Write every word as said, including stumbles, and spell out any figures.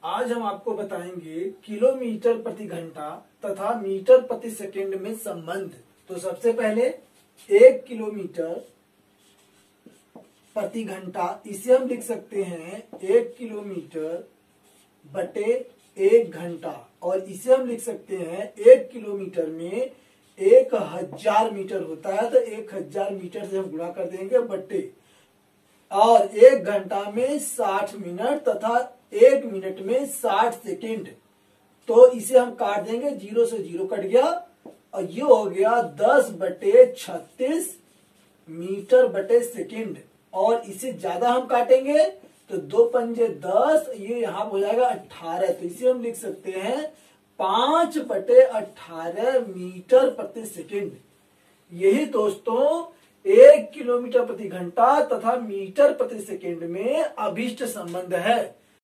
आज हम आपको बताएंगे किलोमीटर प्रति घंटा तथा मीटर प्रति सेकंड में संबंध। तो सबसे पहले एक किलोमीटर प्रति घंटा, इसे हम लिख सकते हैं एक किलोमीटर बटे एक घंटा, और इसे हम लिख सकते हैं एक किलोमीटर में एक हजार मीटर होता है, तो एक हजार मीटर से हम गुणा कर देंगे बटे, और एक घंटा में साठ मिनट तथा एक मिनट में साठ सेकंड। तो इसे हम काट देंगे, जीरो से जीरो कट गया और ये हो गया दस बटे छत्तीस मीटर बटे सेकंड। और इसे ज्यादा हम काटेंगे तो दो पंजे दस, ये यहाँ हो जाएगा अठारह, तो इसे हम लिख सकते हैं पांच बटे अठारह मीटर प्रति सेकंड। यही दोस्तों एक किलोमीटर प्रति घंटा तथा मीटर प्रति सेकंड में अभिष्ट संबंध है।